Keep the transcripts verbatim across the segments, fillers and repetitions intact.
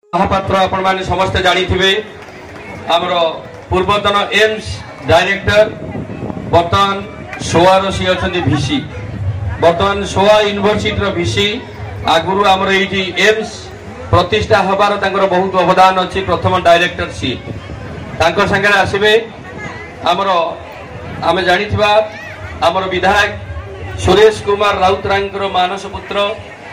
महापात्र आपण माने समस्त जानी थिबे हमरो पूर्वतन एम्स डायरेक्टर बर्तमान सोआर सी अछंती भिसी बर्तमान सोआ यूनिवर्सिटी रो भिसी आगुरु हमरो एठी एम्स प्रतिष्ठा हबार तांकर बहुत अवदान अछि। प्रथम डायरेक्टर सी तांकर संगे आसीबे हमरो आमे जानी थिबा हमरो विधायक सुरेश कुमार राउतरायकर मानस पुत्र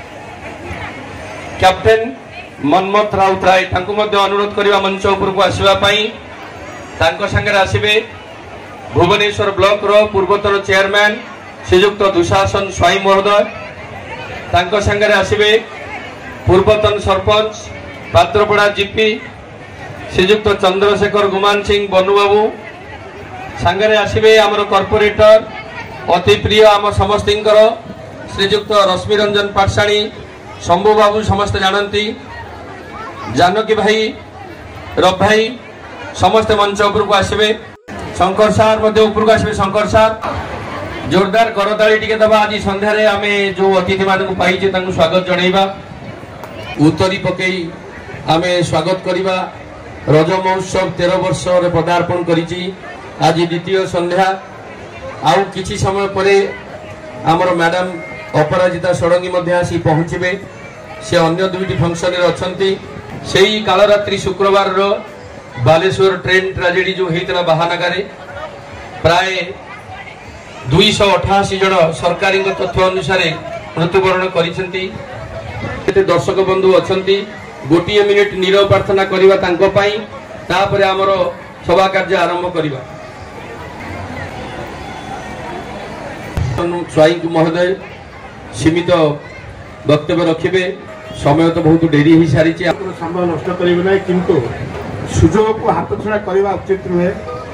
कैप्टेन मनमथ राउतराय तांको मध्य अनुरोध करबा मंच ऊपर को आसीबा पई तांको संगे आसीबे भुवनेश्वर ब्लॉक रो पूर्वतन चेयरमैन श्रीयुक्त दुशासन स्वाई महोदय तांको संगे आसीबे पूर्वतन सरपंच पात्रपड़ा जीपी श्रीयुक्त चंद्रशेखर गुमान सिंह बनुबाबू संगे आसीबे आमर कॉर्पोरेटर अति प्रिय आम समस्तर श्रीयुक्त रश्मि रंजन पाठशाणी शंभु बाबू समस्त जानती जानकी भाई रब भाई समस्त मंच ऊपर को आसबे शंकर सार ऊपर आसबे शंकर सार जोरदार करताली टिके दबा। आज संध्यारे आमे जो अतिथि मानक पाइछे तांको स्वागत जणाइबा उत्तरी पकई आमे स्वागत करिबा। रज महोत्सव तेरह वर्ष रे पदार्पण करिछि। आज द्वितीय संध्या आउ किछि समय परे आमर मैडम अपराजिता षडंगी मध्य आसी पहुँचे से अन्य दुईटी फंक्शन रे अछंती। सेही कालरात्रि शुक्रवार रो बालेश्वर ट्रेन ट्रेजेडी जो हेतला बहानगारे प्राय दुई सौ अठाशी जन सरकारी तथ्य अनुसार मृत्युवरण करिसेंती। दर्शक बंधु अछंती गोटे मिनिट नीरव प्रार्थना करिबा तांको पई तापरे हमरो सभा कार्य आरंभ करिबा। स्वाई महोदय सीमित वक्तव्य रखिबे। समय तो बहुत डेरी ही सारी समय नष्ट करेंगे ना किंतु सुजोग को हाथ छड़ा करवा उचित नुहे।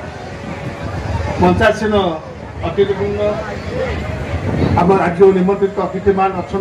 पंचायत अतिथिवृंद आम राज्य निमंत्रित अतिथि मान अच्छा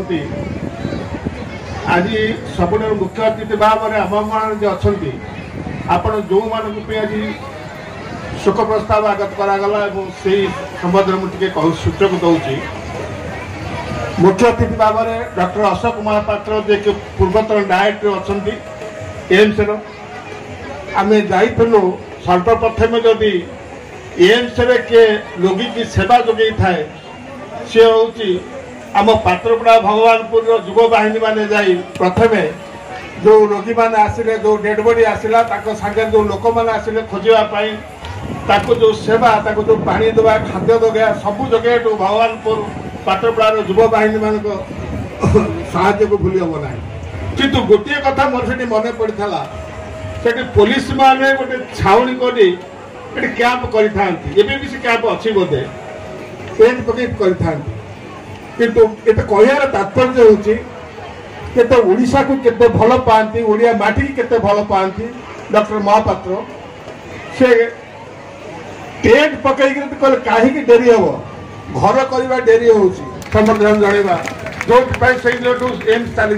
आज सब मुख्य अतिथि भाव में आम मान अच्छा आपण जो मानक आज शोक प्रस्ताव आगत करागला से संबंध में टे सूचक दौची। मुख्य अतिथि भाव में डॉक्टर अशोक महापात्र जे कि पूर्वतन डायरेक्टर अच्छा एम्स आम जाइलु सर्वप्रथम जदि एम्स के रोगी की सेवा जोगे थाए सी हूँ आम पात्रपड़ा भगवानपुर युव बाहिनी माने जाई प्रथमे जो रोगी मैंने आसिले जो डेड बॉडी आसला सागर जो लोक मैंने आसिले खोजापी ताको जो सेवा ताको जो पानी दबा खाद्य दबा सबू जगह भगवानपुर पात्रपड़ार युव बाहिनी मान साहाय्य को भूली हम ना। किंतु गोटे कथा मोर से मन पड़ा से पुलिस माने गोटे छाउनी कर कैंप कर कैंप अच्छी बोधे टेंट पकई कर किंतु ये कहार तात्पर्य होते ओडिशा को केते भल पाती ओडिया माटी की केते भल पाती डॉक्टर महापात्र से टेंट पकई कहीं डेरी हम घर करवा डेरी हो समर्थन जनवा जो एम्स चली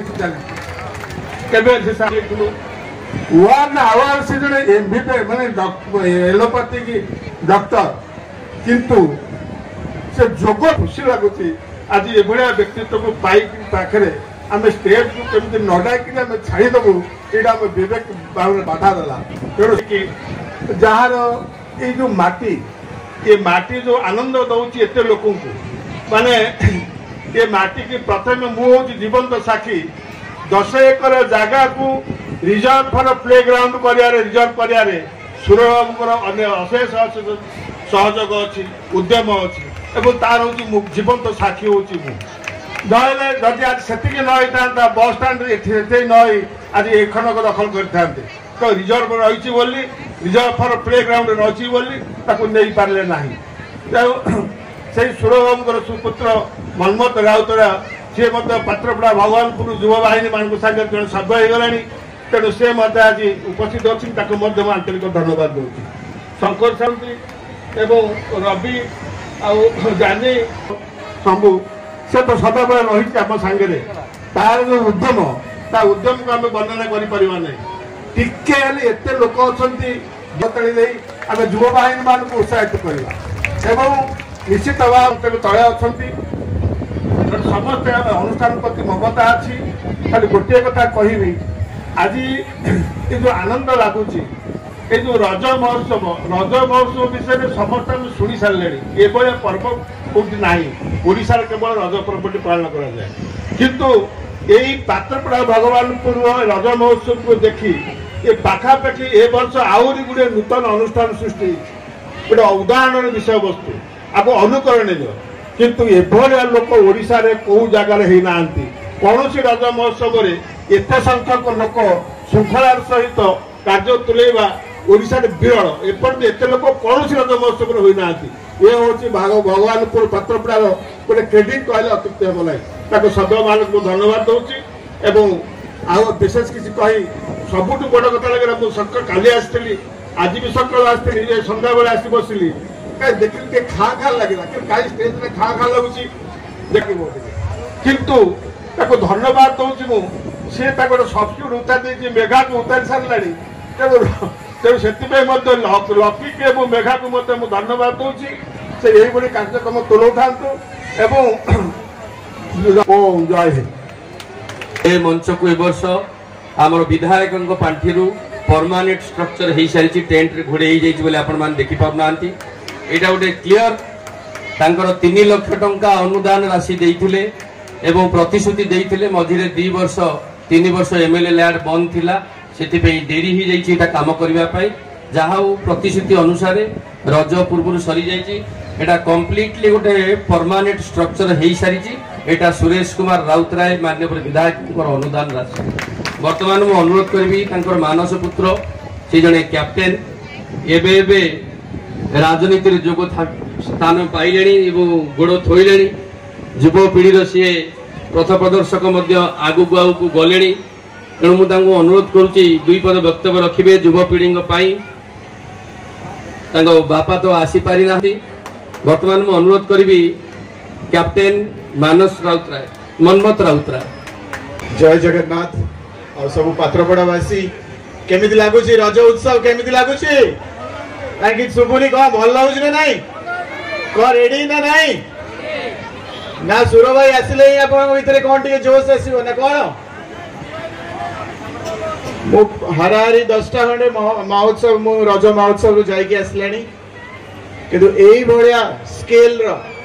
वन आवर से जड़े एमबीपी माने एलोपैथी की डॉक्टर किंतु से जोग खुशी लगुच आज ये व्यक्तित्व को पाई पाखे आम स्टेज को कमी न डाक छाड़देबू यहाँ आम विवेक भाव बाधा देला। तेणु कि जार ये जो माटी ये माटी जो आनंद दौर एत लोक माने ये माटी की प्रथम मुझे जीवंत साक्षी दस एकर जगह को रिजर्व फॉर प्ले ग्राउंड कर रिजर्व कर सुरभर अन्य अशेष सहयोग अच्छी उद्यम अच्छी तार हूँ जीवंत साक्षी हूँ नहले जदि आज से न बस स्टाण्ड न आज ए खनक दखल करते तो रिजर्व रही रिजर्व फॉर प्ले ग्राउंड रही नहीं पारे ना से सुरभर सुपुत्र मनमथ राउतरा सी पात्रपड़ा भगवानपुर युव बाहिनी मान सागर जन सर्व हो गला तेणु से आज उपस्थित अच्छी आंतरिक धन्यवाद दूसरी। शंकर सामंती एवं रवि आनी शंभु से तो सदाबले रही आम सांगे तार जो उद्यम ता उद्यम को आम वर्णना कर टिके एत लोक अच्छा आम युव बाहिनी मान उत्साहित करवा निश्चित भाव तले अच्छा समस्त अनुष्ठान प्रति ममता अच्छी खाली गोटे कथा कहबी आज ये जो आनंद लगुच ये जो रज महोत्सव रज महोत्सव विषय समस्त आम शुणी सारे ये पर्व कौटी ना ओडिशा केवल रज पर्वटी पालन कराए किंतु यही पात्रपड़ा भगवानपुर रज महोत्सव को देखी ये पाखापाखि ए वर्ष आहरी गोटे नूतन अनुष्ठान सृष्टि गोटे उदाहरण विषय वस्तु आप अनुकरणीय किंतु एभलिया लोक ओडिशा रे कौ जगार होना कौन रज महोत्सव एत संख्यक लोक श्रृंखलार सहित कार्य तुलेवा ओडिशा विरल एपर्यंत एत लोक कौन रज महोत्सव होना ये हूँ भगवानपुर पात्रपड़ा गोटे क्रेडिट कहले अत्युक्त हम ना सभ्य मान को धन्यवाद दूसरी आउ विशेष किसी कही सबुठ बड़ कथा लगे मुझे सक काली आसती आज भी सकाल आसती सन्ध्या बेले आसी बसिली देखिए खा खा लगे कहीं स्टेज में खा खा लगुच देख किंतु ताको धन्यवाद दूसरी मुझे गोटे सब्सिट्यूट उतारी मेघा को उतारी सारा तेणु से लकी के मेघा को मत धन्यवाद दूसरी से यही कार्यक्रम तुलाऊ एवं जय हिंद ए मंच को ए वर्ष आम विधायक पांठि परमानेंट स्ट्रक्चर हो सारी टेंट रे घोड़े बोले आपण मैंने देखी पाना यहाँ गोटे क्लीयर तांकर तीन लाख टंका अनुदान राशि देइथिले एवं प्रतिश्रुति देइथिले मझिरे दी वर्ष तीन वर्ष एमएलए लैंड बंद थिला सेति पे देरी ही जाइछि एटा काम करबा पई जहा प्रतिश्रुति अनुसार रज पूर्व सरी जाइछि एटा कंप्लीटली गोटे परमानेंट स्ट्रक्चर हो सारी एटा सुरेश कुमार राउतराय माननीय विधायक अनुदान राशि वर्तमान मु अनुरोध करी मानस पुत्र से जड़े कैप्टेन एबे एबे राजनीति जोग स्थान पाइले गोड़ थोइले युवपीढ़ी सी पथ प्रदर्शक आगु आगू गले तेणु मुझे अनुरोध करुच्ची दुई पद वक्तव्य रखिए युवपीढ़ी बापा तो आसीपारी ना वर्तमान मु अनुरोध करी कैप्टेन मानस राउतराय मनमत राउतराय जय जगन्नाथ और सब पात्रपड़ावासी केमी लगुच रज उत्सव केमी लगुच कहीं शुभुनी कह भल लगुच ना नाई कह रेडी ना नाई ना सुर भाई आसिले ही आप भितर कौन टे जोश आसो ना कौन मु हाराहारी दसटा खंडे महोत्सव मु रज महोत्सव जाइए आसला किंतु यही भाया स्केल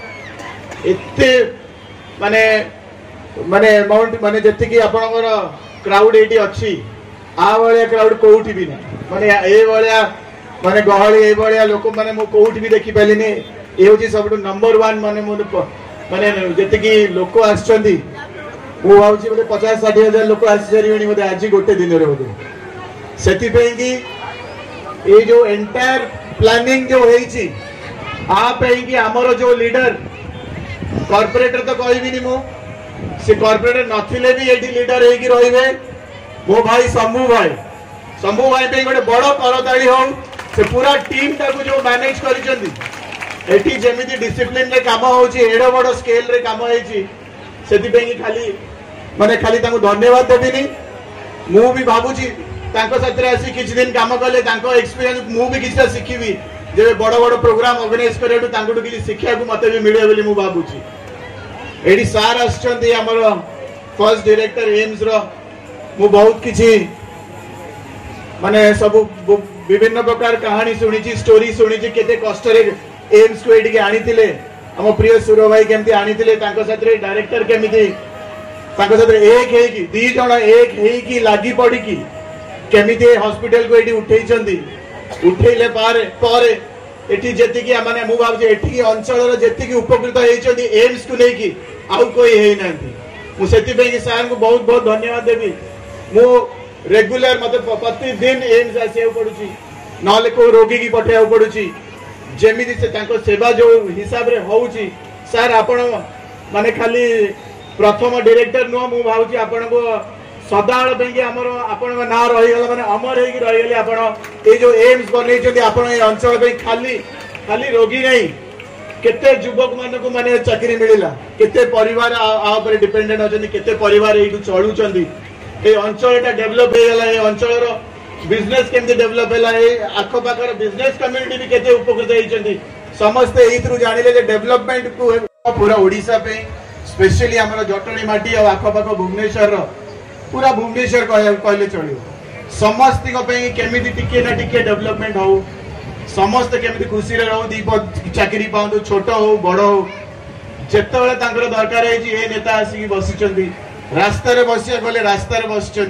एते माने माने अमाउंट माने जति आपणकर क्राउड ये अच्छी आ भाया क्राउड कौटी भी ना माने ये भाया माने गहली ये भाया लोक मैंने मुझे कौटी भी देखी पारे ये हूँ सब नंबर वन माने माने जी लोक आसुँच बोले पचास षाठी हजार लोक आसी सारे बोले आज गोटे दिन में बोले से ये जो एंटायर प्लानिंग जो होती आमर जो लीडर कॉर्पोरेटर तो कहबी मु से कॉर्पोरेटर नथिले भी एठी लीडर होगी रहिबे मो भाई शंभू भाई शंभू भाई पे गोटे बड़ करताड़ी हो से पूरा टीम टाको जो मैनेज करिसेंती एठी जेमिति डिसिप्लिन रे काम होची एडो बड़ स्केल रे काम होईची सेति पे खाली माने खाली ताको धन्यवाद देबिनी मु भी भाबुची ताको साथ रे आसी किछ दिन काम कले ताको एक्सपीरियंस मु भी किछटा सिखिबी जे बड़ बड़ प्रोग्राम ऑर्गेनाइज करेटू तांकोटू किछ शिक्षा को मते भी मिले बोली मु भाबुची एडी सार आछंती हमर फर्स्ट डायरेक्टर एम्स रो मु बहुत किछि माने सब विभिन्न प्रकार कहानी सुनिछि स्टोरी सुनिछि केते कष्ट रे एम्स को एडी के आनिथिले हम प्रिय सुर भाई केमती आनिथिले तांको साथ रे डायरेक्टर केमिति तांको साथ रे एक हे कि दी जण एक हे कि लागि पड़ी कि केमिति हॉस्पिटल को एडी उठैचंती उठैले पारे पारे एठी जेति कि माने मु भाबजे एठी अंचल रो जेति कि उपकृत हेचंती एम्स को नै कि आउ कोई हे नांती मु सेति पे कि सर को बहुत बहुत धन्यवाद देबी मु रेगुलर मते प्रति दिन एम्स आसे पडुची नले को रोगी की पठाया पडुची जेमिति से तांको सेवा जो हिसाब रे होउची सर आपण माने खाली प्रथम डायरेक्टर नो मु भाबजी आपण को सदाळ बेंगी हमर आपण ना रही गला माने अमर हे कि रही गली आपण ए जो एम्स बनै छथि आपण ए अंचल पे खाली खाली रोगी नै केते युवक मान को माने चाकरी मिलिला केते परिवार आ ऊपर डिपेंडेंट होचंदी केते परिवार एठू चलू चंदी ए अंचलटा डेवलप हे गला ए अंचल रो बिजनेस केमते डेवलप हैला ए आखो पाकर बिजनेस कम्युनिटी भी केते उपकृत हे चंदी समस्त एथरु जानिले जे डेवलपमेंट को पूरा ओडिसा पे स्पेशली हमर जटणी माटी और आखो पाको भुवनेश्वर रो पूरा भुवनेश्वर कहले चलो समस्त केमी टिके ना टिके डेवलपमेंट हो समस्त केमी खुशी रो दी चाकरी पाऊ छोट हो बड़ हो जिते दरकार है नेता आसिक बसी रास्ता बसिया गले रास्ता बस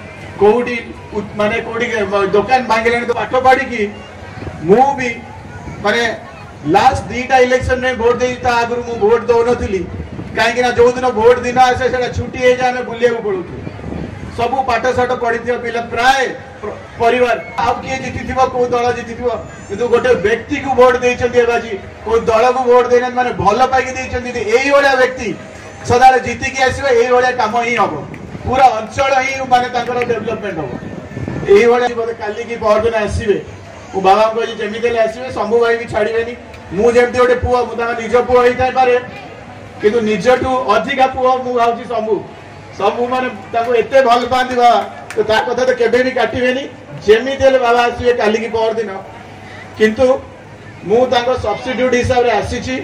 कौटी माने कौटी दुकान भांगे तो पाठ पढ़ी कि मु भी माने लास्ट दीटा इलेक्शन में भोट दे आगु मु भोट दौन कहीं जो दिन भोट दिन आसे छुट्टी हो जाए बुलिया पड़ू सब पाठ साठ पढ़ी पिला प्राय परिवार आउ किए जीति कौ दल जीति कि गोटे व्यक्ति को भोट देती कौ दल को भोट देना माने भल पाई यही व्यक्ति सदा जीतिकी आसवे यही कम ही हम पूरा अंचल ही माने डेवलपमेंट हम यही काली की परदिन आसवे मो बाबा को जमी आसवे शंभु भाई भी छाड़े मुझे गोटे पुओ मुझे निज पुओ होता पारे कि निजठू अधिका पुओ मु भावी शंभु सबू माने एत भल पाती बाबा तो ता कथा तो केबे भी काटिबेनी जेमी देले बाबा आसीबे काली की पर दिन किंतु मु ताको सब्स्टिट्यूट हिसाब रे आसीची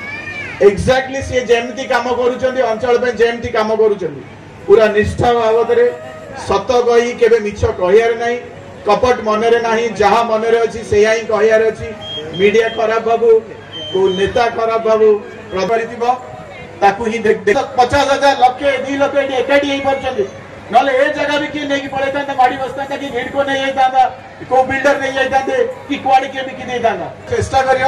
एग्जैक्टली से जेमती काम करूचंदी अंचल पे जेमती काम करूचंदी पूरा निष्ठा बाबत रे सत कही केबे मिछ कहियार नाही कपट मनरे नाही जहा मनरे अछि सेया ही कहियार अछि मीडिया खराब बाबू को नेता खराब बाबू प्रभारितिबो ताकू ही देख देख पचास हजार लक्ष दी लक्ष एकाठी ही परचंदी नले ए जगह भी कि नहीं पड़े था माड़ी बस्ता कि भिड़ को नहीं जाता को बिल्डर नहीं जाते कि क्वाड के भी कि नहीं जाता चेष्टा करियो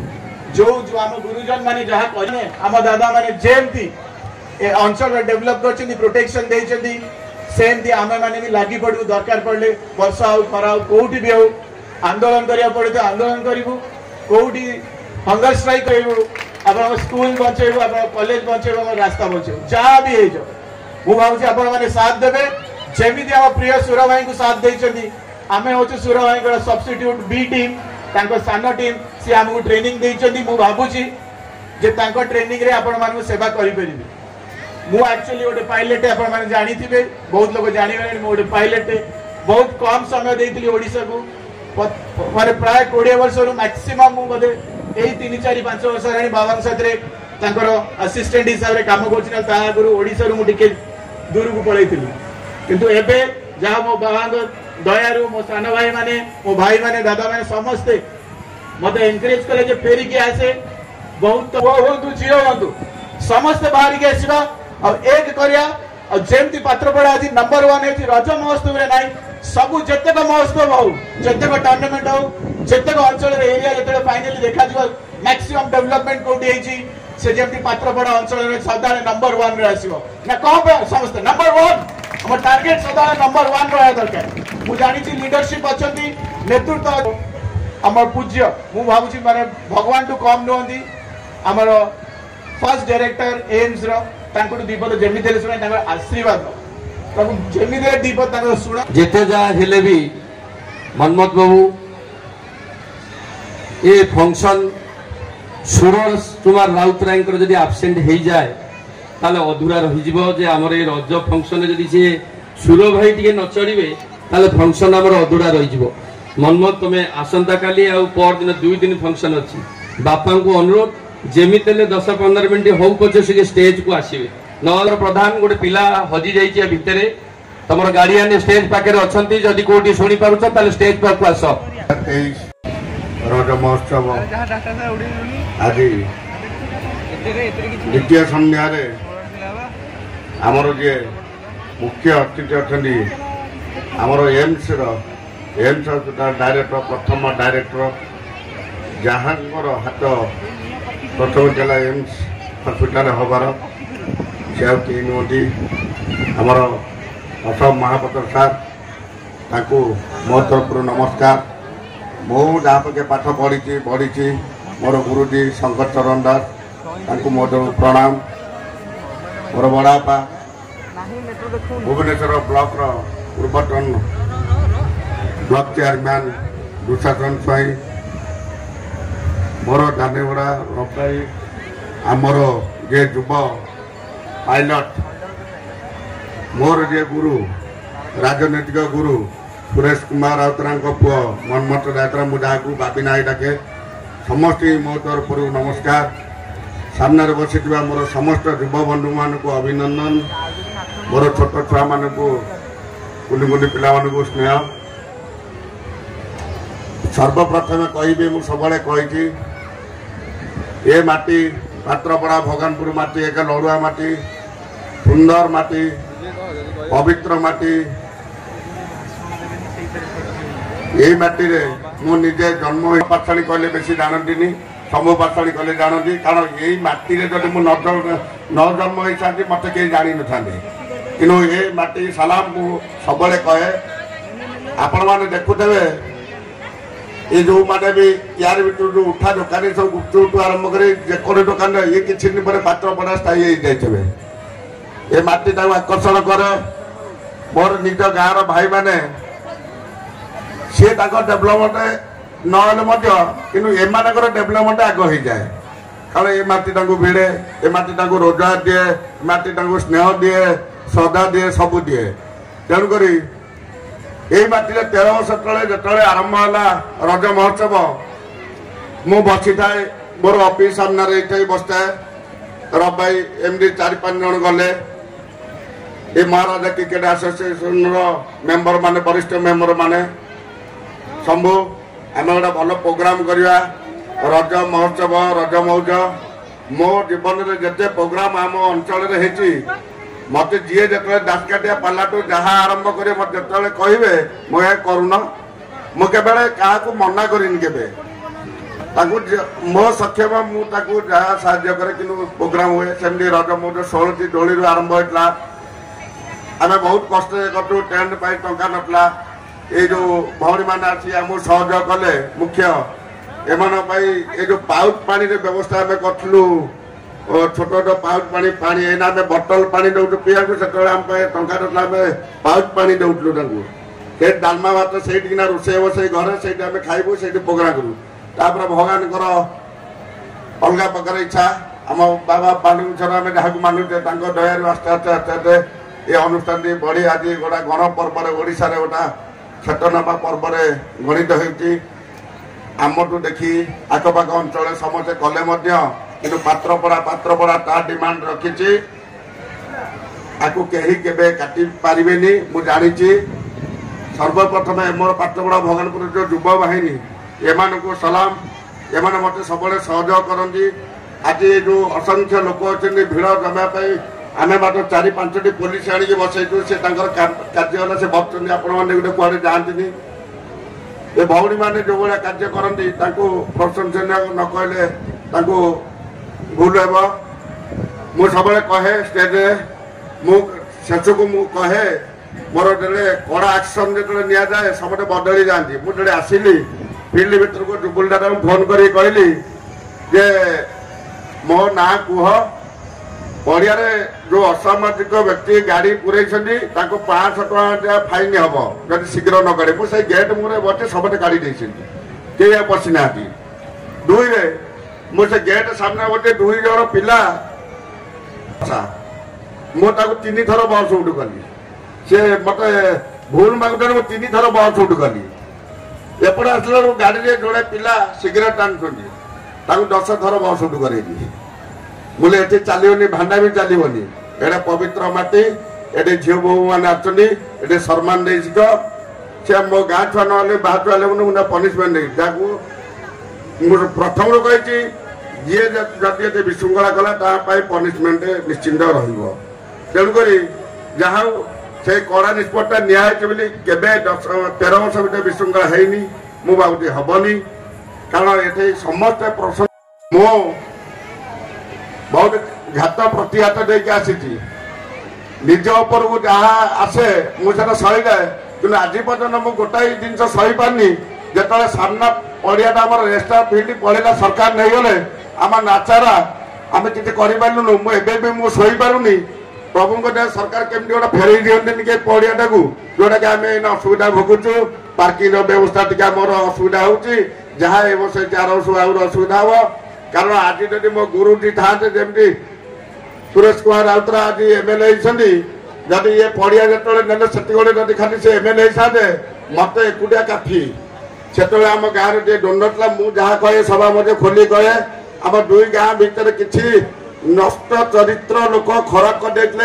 जो जो हम गुरुजन माने जहा कहने हम दादा माने जेमती ए अंचल डेवलप करछनी प्रोटेक्शन देछनी सेम दी आमे माने भी लागी पड़ू दरकार पड़ले वर्षा हो खरा हो कोठी भी हो आंदोलन करिया पड़े तो आंदोलन करिवु कोठी हंगर स्ट्राइक करिवु अपन स्कूल बचेबु अपन कॉलेज बचेबु अपन रास्ता बचेबु जहां भी हे जो मु भावुची आपण माने साथ देबे जेमिति हम प्रिय सुर भाई को साथ देइछंदी आमे होछु सुर भाई को सब्स्टिट्यूट बी टीम तांको सानो टीम से हमहु ट्रेनिंग देइछंदी मु भावुची जे तांको ट्रेनिंग रे आपण मानू सेवा करि परिबे मु एक्चुअली ओटे पायलट आपण माने जानि थिबे बहुत लोग जानि गले मु ओटे पायलट बहुत कम समय देइतली ओडिसा को माने प्राय बीस वर्ष रु मैक्सिमम मु बदे एई तीन चार पाँच वर्ष रानी बाबा साथ रे तांकर असिस्टेंट हिसाब रे काम करछिना ता गुरु ओडिसा रु मु टिके दूर को पळैतिली किंतु एबे जहा मो बाबा दया रु मो सान भाई माने मो भाई माने दादा माने समस्ते मते एनकरेज करे जे फेरी के आसे बहुत वो होतु जियो होतु समस्त बाहर के आसीबा और एक करिया और जेमती पात्रपड़ा आज नंबर वन है रज महोत्सव रे नाही सब जतेक महोत्सव हो जतेक टूर्नामेंट हो जतेक अंचल एरिया जते फाइनली देखा जो मैक्सिमम डेवलपमेंट कोठी हेची से जेमती पात्रपड़ा अंचल रे सदा नंबर वन रे आसीबो ना कह समस्त नंबर वन हम टार्गेट सदा नंबर वन रहा दरकार मु जानि छी लीडरशिप अछंती नेतृत्व हमर पूज्य मु भाबुची माने भगवान टू कम नोंदी हमर फर्स्ट डायरेक्टर एम्स रो तांको दीपद जेमी देले सुना तांको आशीर्वाद तांको जेमी देले दीपद तांको सुना जेते जा हेले भी मनमत बाबू ए फंक्शन सुरेश कुमार राउतराय जदि आब्सेंट हो जाए ताले अधूरा रही जीवो जे हमर ए रज फंक्शन जदि से सुर भाई टिके न चढ़िबे ताले फंक्शन हमर अधूरा रही जीवो मनमत तमे आसंता काली आ पर दिन दुई दिन फंक्शन अछि बापा को अनुरोध जेमितेले दस पंद्रह मिनट हो पचे से स्टेज को आसीबे नगर प्रधान गोटे पिला हजि जाइछि भितरे तमर गार्डियन स्टेज पाखे अछंती जदि कोठी सुनी पारुछ ताले स्टेज पर को आस तेईस रज महोत्सव आज द्वितीय संध्या आमर जे मुख्य अतिथि अछंती आमर एम्स रो एम्स डायरेक्टर प्रथम डायरेक्टर जहांगर हाथ प्रथम जिला एम्स हस्पिटाल हबार से नुहति आमर अशोक महापात्र सार ताकू मो तरफ नमस्कार मो जहाँ पके पाठ पढ़ी पढ़ी मोर गुरुजी शंकर चरण दास ताकू मो प्रणाम मोर बड़ापा भुवनेश्वर ब्लॉक रो पूर्वतन ब्लॉक चेयरमैन दुशासन स्वाई मोर धानेगुड़ा रपाई आमर जे युव पायलट मोर जे गुरु राजनैतिक गुरु सुरेश कुमार राउतराय पुओ मनमत राउतराय मुझे बाबी नाई डाके समस्त मो तरफ नमस्कार सामने बसी मोर समस्त युव बंधु मान को अभिनंदन मोर छोट छुआ मान कुनि कुनि पिला मानू स्नेह सर्वप्रथम कहि मु सब कही ए माटी पात्रपड़ा भगवानपुर माटी एक लड़ुआ माटी सुंदर माटी पवित्र माटी यही माटी रे मु निजे जन्म पाठाणी कहले बेसी जानती समूह पाठाणी कहले जानती कारण यही माटी रे जब मु न जन्म होता मत कहीं जानी न था कि ये माटी सलाम मु सब कहे आपण मैंने देखुथे ये जो माने भी यार भी जो उठा दुकानी सब गुपचुप आरंभ कर जेकोरे दुकान ये किसी दिन पर पात्र पड़ा स्थायी हो जाइए ये माटी ताको आकर्षण करे मोर निज गाँव भाई माने सी डेभलपमेंट न एमानकर डेभलपमेंट आग हो जाए कारण ये माटी भिड़े ये माटी रोजगार दिए माटी स्नेह दिए श्रद्धा दिए सब दिए तेणुक यही माटी तेरह वर्ष तले जो आरंभ है रज महोत्सव मु बसी थाए मोर ऑफिस सामने ये बसता रब भाई एमडी चार पांच जन गले ये महाराजा क्रिकेट एसोसिएशन मेंबर माने वरिष्ठ मेंबर माने शंभु आम गोटे भल प्रोग्राम करवा रज महोत्सव रज मौज मो जीवन में जिते प्रोग्राम आम अंचल मत जी जो दासकाटिया पालाटू जहाँ आरंभ करे मत जो कहे मुझे करुन मुझे क्या मना करें मो सक्षम मुझे जहाँ साहय करे कि प्रोग्राम हुए सेमती रज मौज षोलटी डोली आरंभ होता आम बहुत कष्ट करूँ टेंट पाई टंका नथला ये जो भौणी मैंने आसी आम सहयोग कले मुख्य एम ये जो पाउच पानी व्यवस्था आम करूँ छोट छोट पाउच पानी पानी एना आम बटल पानी दौटू पीवा से आम टंका नथला आम पाउच पानी दौटलु से डालमा भात से रोसे बसई घर से खाइबू से प्रोग्राम करूँ तापर भगवान अलग प्रकार इच्छा आम बाबा बालुचर आम जहाँ मानुचे दयार आस्ते आस्ते आस्ते आस्ते ये अनुष्ठान बढ़ी आज गोटा गण पर्व ओडिशा रे गोटा ख्यातनामा पर्व गणित होती आमठू देखी आखपाख अंचल समस्ते कले कि पात्रपड़ा पात्रपड़ा ता डिमांड रखी आपको कहीं केबे काटी पारिबेनी मु जानिछि सर्वप्रथम मोर पात्रपड़ा भगवानपुर जो युव बाहिनी एमान को सलाम एमान मते सबले सहयोग करती आज जो असंख्य लोक अच्छे भिड़ जमापी आम मात्र चार पांचटी पुलिस आनिक बसईचु से कार्य से बसुँच आपण मैंने गोटे कुआड़े जाती ये भौणी मैंने जो भाया कार्य करती प्रशंसनीय न कहले भूल हे मु सब कहे स्टेज शेष को मु कहे मोर जे कड़ा एक्शन जो नि जाए समझे बदली जाती मुझे आसली फिल्ड भर को जुबुलटा फोन कर कहली जे मो ना कह पड़िया जो असामाजिक व्यक्ति गाड़ी पुरे पाँच टका फाइन हम जब शीघ्र न गाड़ी मुझे गेट मुझे बचे सबटे गाड़ी कई पशिना दुई रे मुझे गेट सामने बचे दुई जन पिला मुझे तीन थर बस उठ कली सी मत भूल मागुटे मुझे तीन थर बस उठ कली एपटे आसला गाड़ी जोड़े पिला सिगरेट टाणुंट दस थर बस उठ कर बोले ये चलनी भांडा भी चलनी एडे पवित्र माटी ये झील बोहू मैंने आते सम्मान दे से मो गाँ छुआ ना बाहर छुआ मुझे पनिशमेंट नहीं जहाँ प्रथम कही जी जदि विशृंखला कला पनिशमेंट निश्चिंत तेणुक जहाँ से कड़ा निष्पत्ता निहती केवे दस तेरह वर्ष भर विशृंखला है मुझे हेनी कारण ये समस्ते प्रश्न मो बहुत घात प्रतिघात देके आसी निज उपर को जहाँ आसे मुझे सही जाए कि आज पर्यटन मुझे गोटाई जिन सही पारनी जो सामना पड़ियाटा आम रेस्टा फिल्ड पड़ेगा सरकार नहीं गले आम नाचारा आम किसी करूँ मुझे शोई पारुनी प्रभु को सरकार केमती गोटे फेरई दिखती कि पड़ियाटा को जोटा कि आम इन असुविधा भोगुचु पार्किंग व्यवस्था टी मोर असुविधा हो जहाँ ए वर्ष चार वर्ष आउर असुविधा हम कारण आज जब मो गुरुजी था जमी सुरेश कुमार राउतरा आज एमएलए होती जब ये पड़िया जो ने से खाली से एमएलए होते मत एकुटिया काफी से आम गाँव में डोनला मुझे जहाँ कहे सभा मध्य खोली कहे आम दुई गाँ भितर किसी नष्ट चरित्र लोक खराब कर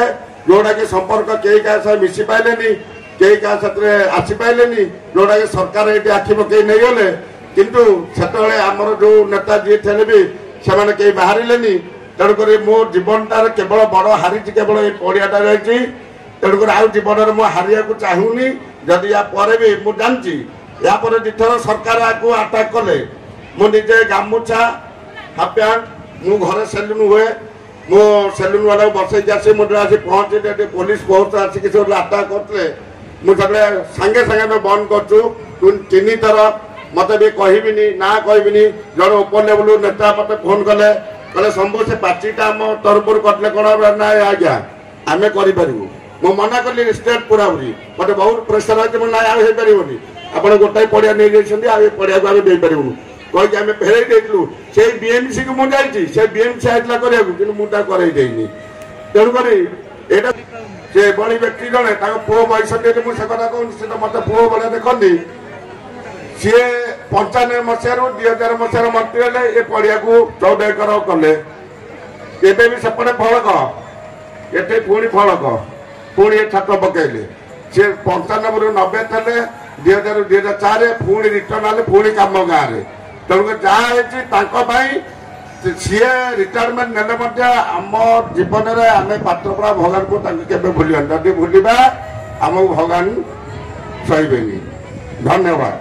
जोटा कि संपर्क कई क्या सह मिसी पाइले कई क्या आसी पाइले जोटा कि सरकार ये आखि पकई नहीं गले किंतु से आमर जो नेता जी थे भी से कई बाहर तेणुक मो जीवनटार केवल बड़ हारी केवल ये पड़ियाटा रही तेणुक आउ जीवन में मुझे हारिया को चाहूनी जदि या पर भी मुझे जानची या पर दिथर सरकार आपको आटाक कले मुझे गामुछा हाफ पैंट मु घरे सेलुन हुए मो सेलुन वाला बसई आसी मुझे आसी पहुंचे पुलिस बहुत आसिक आटाक करते मुझे सागे सागे बंद करूँ तीन थर मत भी कहबिनी ना कहबिनी जड़े उपर लेवल नेता मत फोन कले कहे शंभु से पार्टीटा आम तरफ कटले कौन ना आज्ञा आम करूँ मु मना कली स्टेट पूरा पूरी मत बहुत प्रेसर अच्छे ना आगे पारे आप गोटाए पड़िया नहीं जाइए पड़िया को आम दे पारूँ कहीकि आम फेरई देलु से बीएमसी को मुझे से बीएमसी आइला करा कि मुझे करई तेणुक यहाँ से बड़ी व्यक्ति जड़े पुओ बयस मुझे कथा कहूँ से तो मत पुओ भाया देखती सी पंचानबे मसीह दुई हजार मसीह मंत्री हेले ये पड़िया को चौदह एकर कले एवं भी सेपटे फलक ये पुणी फलक पुणी छात पकड़े सी पंचानबे रु नब्बे थे दुई हजार दुई हजार चार पुणी रिटर्न आले पुणी कम गाँव में तेणुक जहाँ सी रिटायरमेंट ने आम जीवन में आम पात्रपड़ा भगवान को केवे भूल जदि भूलवा आम भगवान सहे धन्यवाद।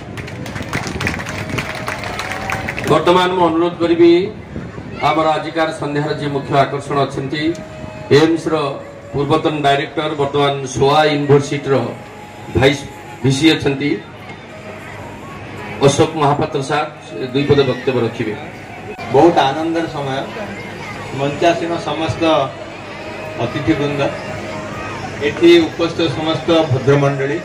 वर्तमान मु अनुरोध करी आमर आजिकार संध्यार जी मुख्य आकर्षण अच्छा एम्स रो पूर्वतन डायरेक्टर वर्तमान सोआ यूनिवर्सिटी रो भाइस भिसी अच्छा अशोक महापात्र साहब दुई पद वक्तव्य रखिए। बहुत आनंदर समय मंचासीन समस्त अतिथिवृंद एठी उपस्थित समस्त भद्रमंडली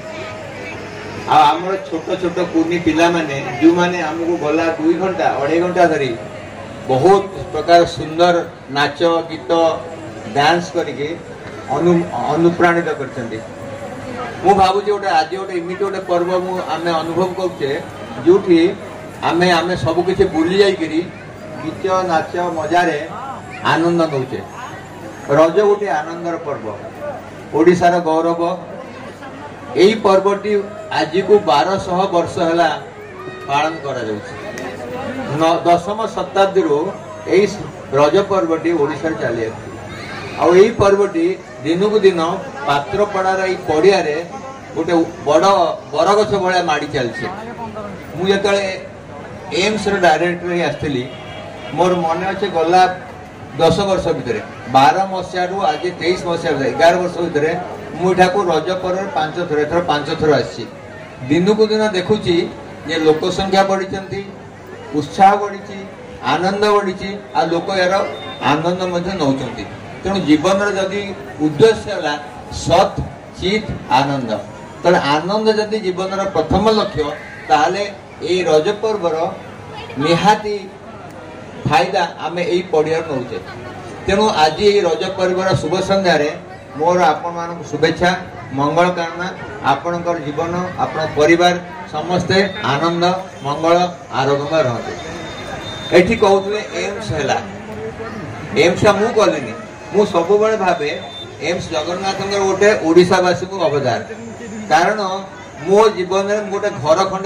आमर छोट छोट कुनी पिला माने जो माने हमको गला दुई घंटा अढ़ाई घंटा धरी बहुत प्रकार सुंदर नाच गीत डांस करके अनु अनुप्राणित करछन्ती। मु भाबुची गोटे आज गोटे इमिति गोटे पर्व मु आमे अनुभव करछे जोठी आमे आमे सब किछि भूली जाई करी गीत नाच मजारे आनंद नौचे। रज गोटे आनंदर पर्व ओडिशार गौरव यही पर्वटी आज को बारश वर्ष है पालन करा दशम शताब्दी यही रज पर्वटी ओडिशा चली आई पर्वटी दिन को दिन पात्रपड़ार यही पड़िया गोटे बड़ बरगछ भाया माड़ी चलছে। मुझे एम्स डायरेक्टर आसली मोर मन अच्छे गला दस वर्ष भितर बारह मसीह रु आज तेईस मसीह एगार वर्ष भितर मुझा को रज पर्व पांच थर एथर पांच थर आसी दिन को दिन देखुची ये लोक संख्या बढ़ी उत्साह बढ़ी आनंद बढ़ी आ लोक यार आनंद नौकरी तेणु जीवन जदि उद्देश्य है सत चित आनंद तेज आनंद जदि जीवन प्रथम लक्ष्य ताहले ये रज पर्वर निहाती फायदा आम यही पड़िया नौचे। तेणु आज ये रज पर्वर शुभ संध्यारे मोर आपण मान शुभेच्छा मंगल कामना आपणकर जीवन आपण परिवार समस्ते आनंद मंगल आरोग्य रहते। एठी कहते एम्स है एम्स मु कहली मु सब भावे एम्स जगन्नाथ गोटे ओडिशावासी को अवदान कारण मो जीवन में गोटे घर खंडे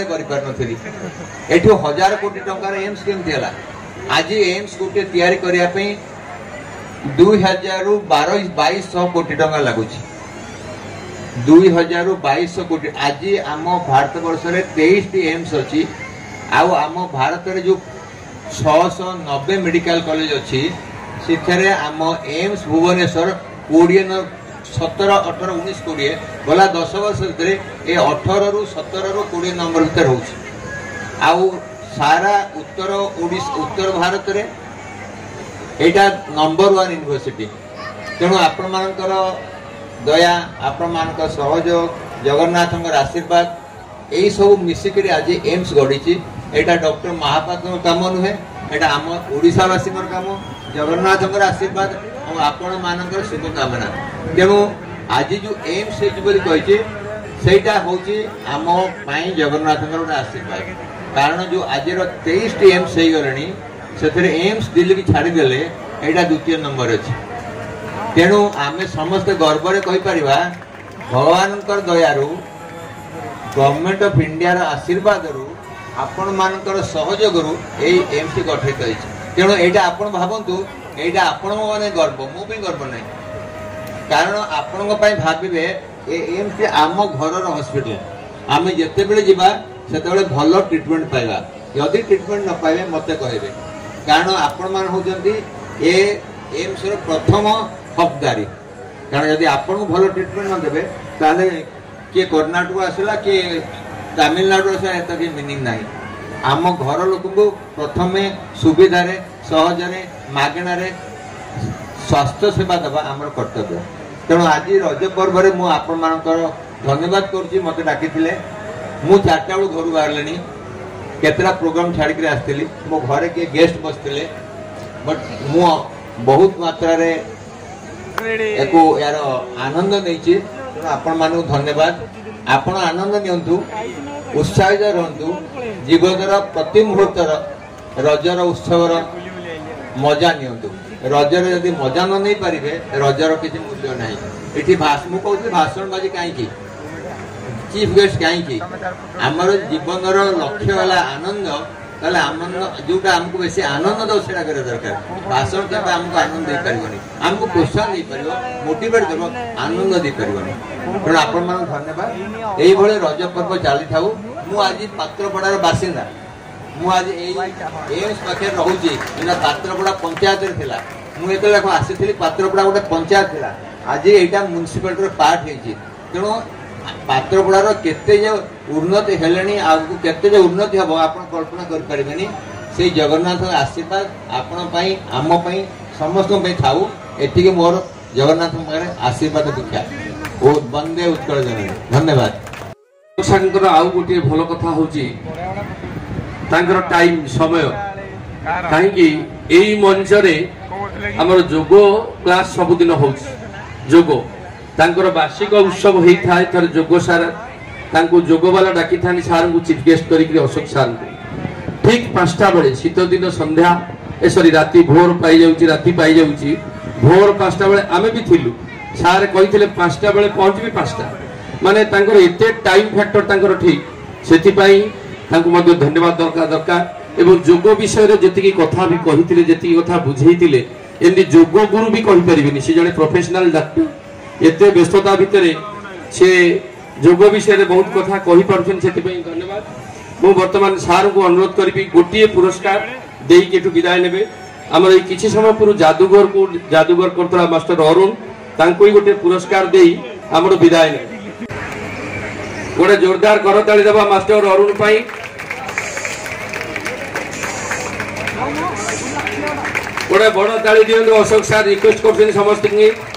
कर हजार कोटी टंकार एम्स केमती है आज एम्स गोटे तैयारी करने दुई हजार बारह बैश कोटी टंका लगुच दुई हजार बैश कोटी आज आम भारत वर्ष में तेईस टी एम्स अच्छी आम भारत में जो छःश नब्बे मेडिकल कॉलेज अच्छी से आम एम्स भुवनेश्वर कोड़े सतर अठर उन्नीस कोड़े गला दस वर्ष भितर ये अठर रु सतर रु कोड़े नंबर भितर हो सारा उत्तर ओडिशा उत्तर भारत में एटा नंबर वन यूनिवर्सिटी। तेणु आपण मानकर दया आपण मानकर सहयोग जगन्नाथ आशीर्वाद यही सब मिसिक आज एम्स गढ़ी एटा डॉक्टर महापात्र काम नुहे एटा आम ओडिशावासी काम जगन्नाथ आशीर्वाद और आपण मानकर शुभकामना। तेणु आज जो एम्स कही सेटा हूँ आम जगन्नाथ गोटे आशीर्वाद कारण जो आज तेईस टी एम्स हो गले से एम्स दिल्ली की छाड़देले यहाँ द्वितीय नंबर अच्छे तेणु आम समस्ते गर्व कहीपर भगवान दयारू गवर्नमेंट ऑफ इंडिया आशीर्वाद आपण मानकर सहयोग एमसी गठित होती। तेणु यहाँ आपण भावतु यहाँ आपण मैंने गर्व मु भी गर्व नहीं कारण आपण भावे एमसी आम घर हॉस्पिटल आम जिते बड़े जावा से भल ट्रिटमेंट पाइबा यदि ट्रिटमेंट न पाइबे मत कहे कारण आपण मान होती एम्स प्रथम हकदारी कारण यदि आपन को भल ट्रिटमेंट न देबे ताले किए कर्णाटक आसला किए तमिलनाडु आसला एत कि मीनिंग ना आम घर लोक को प्रथम सुविधा सहजरे मागणारे स्वास्थ्य सेवा देवा आमर कर्तव्य। तेणु आज रज पर्व मु आपण मानकर धन्यवाद करुच्ची मत डाकी मु चार्टा बेलू घर बाहर केतरा प्रोग्राम छाड़ी आसती मो घरे किए गेस्ट बसते बट मु बहुत मात्रा रे एको यार आनंद नहीं आपण मानू धन्यवाद आपण आनंद नियंतु उत्साहित रहंतु जीवनर प्रति मुहूर्तर रजर उत्सवर मजा नियंतु रजर यदि मजा न नहीं पारिबे रजर किसी मूल्य नहीं एठी भाषण कहूँ भाषण बाजी कहीं चीफ गेस्ट कहीं आमर जीवनर लक्ष्य है आनंद ताले आनंद जोटा आमको बेसी आनंद दो सेटा करे दरकार भाषण के आमको आनंद दे परिबनी आमको प्रोत्साहन दे परिबो मोटिवेट देबो आनंद दे परिबनी पण आपण मान धन्यवाद एई भले रज पर्व चाली थाउ मु आज पात्रपड़ार बासिंदा मु आज एई एम्स पाखे रहउची एना पात्रपड़ा पंचायत रे थिला मु एतले को आसीथिली पात्रपड़ा गोटे पंचायत थिला आज एटा म्युनिसिपालिटी रो पार्ट हेची तेणु पात्रपड़ार केते जे उन्नति हेलेनी आगु केते जे उन्नति हबो आपण कल्पना कर परिबेनी से जगन्नाथ आशीर्वाद आपण पई आम पई समस्त पई थाउ एटिके मोर जगन्नाथ मारे आशीर्वाद दीक्षा ओ वंदे उत्कल जननी धन्यवाद। संकर आउ गोटे भल कथा होची तांकर टाइम समय काहे कि एई मंच रे हमर जोगो क्लास सब दिन होची जोगो तांकर वार्षिक उत्सव होई थाए थर जोगो सार तांको जोगो वाला डाकी थानी सार को चीफ गेस्ट करी अशोक सार को ठीक पांचटा बेले शीत दिन संध्या ए सॉरी राति भोर पाई जाउची राति पाई जाउची भोर पांचटा बेले आमे भी थिलु सार कहिथिले पांचटा बेले पहुंचबी पांचटा माने तांकर एते टाइम फैक्टर तांकर ठीक सेति पई तांको मध्ये धन्यवाद दरकार दरकार एवं जोगो विषय रे जेतिकी कथा भी कहिथिले जेतिकी कथा बुझेइथिले एंदी जोगो गुरु भी कहि परिबेनी से जने प्रोफेशनल डॉक्टर एते व्यस्तता भितरे से जोग विषय में बहुत कथा कही पार्छन से धन्यवाद। मु वर्तमान सार को अनुरोध करी गोटे पुरस्कार देई विदाय नेबे आमर ये किसी समय पूर्व जादूगर को जादूगर करतला मास्टर अरुण तांको ही गोटे पुरस्कार देई आमर विदाय नेबे गोटे जोरदार करताली देबा मास्टर अरुण पाई गोटे बड़ ताली दियंतु अशोक सार रिक्वेस्ट करछन समस्त की